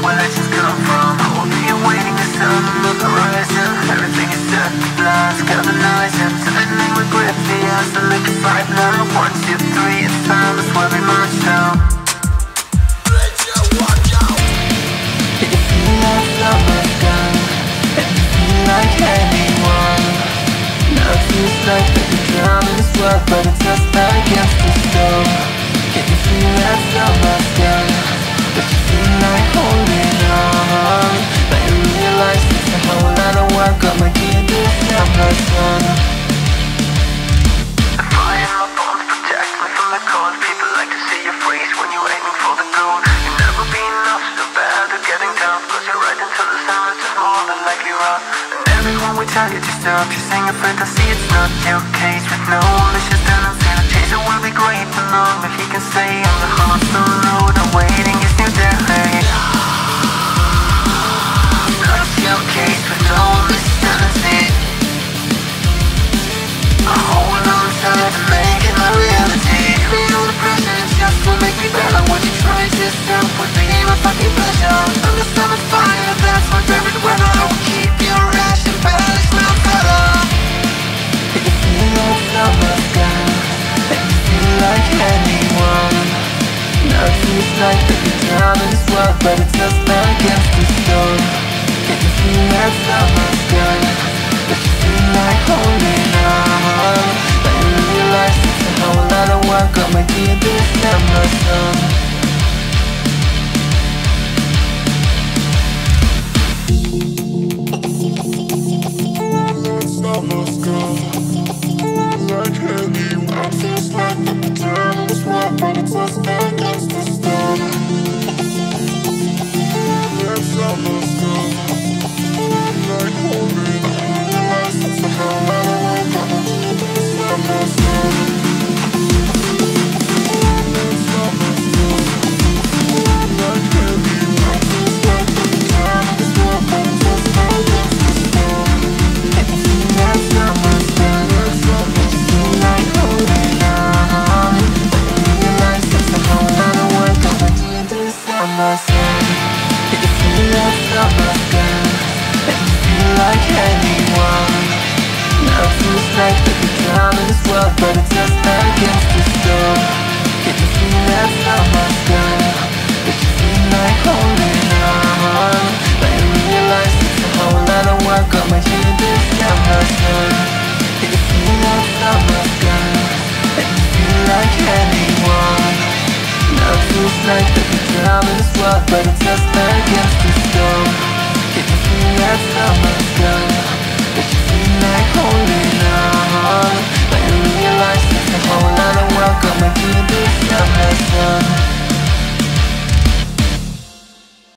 where legends come from. Hold me awaiting the sun on the horizon. Everything is set, the blast, galvanizing. Turning with grip, the eyes to make a fight now. 1, 2, 3, it's time, that's where we march now. Can you feel that summer's gone? And you feel like anyone? Now it feels like that you're drowning this world, but it's us against the storm. Can you feel that summer's gone? But you feel like holding on. But you realize it's a whole lot of work got my key in this summer sun. The fire in my bones protects me from the cold. People like to see you freeze when you're aiming for the goal. You'll never be enough, so bad at getting down, cause you're right until the sun is just more than likely wrong. And everyone will tell you to stop chasing a fantasy. It's not your case with no malicious tendency. The chaser will be great and long, but he can stay on the hostile road, awaiting his new day. Not your case with no malicious tendency. I hold on tight to make it my reality. Feel the pressure, it's just to make me better. What you try to stop would be my fucking pleasure. I'm the summer fire, that's my favorite weather. I will keep your ration balanced, not better. Can you feel that summer's gone? And you feel like anyone? Now it feels like that you're drowning this world, but it's us against the storm. Can you feel that summer's gone? But you feel like holding on. But you realize it's a whole lot of work got my key in this summer sun. Summer's gone. Like anyone feels like that you're drowning this world, but it's us against the storm. That summer's gone. Like holding on. Realize it's a whole lot of work got my key in this summer sun. That summer's gone. Like anyone feels like that you're drowning this world, but it's us against the storm. Can you feel that summer's gone? But you feel like holding on. But you realize it's a whole lot of work got my key in this summer sun. Can you feel that summer's gone? And you feel like anyone? Now it feels like that you're drowning this world, but it's us against the storm. Can you feel that summer's gone? But you feel like holding on. But you realize it's a whole lot of work got my key in this summer sun. Can you feel that summer's gone? And you feel like anyone? Now it feels like that you're drowning this world, but it's us against the storm. Can you feel that summer's gone? But you feel like holding on. But you realize it's a whole lot of work got my key in this summer sun.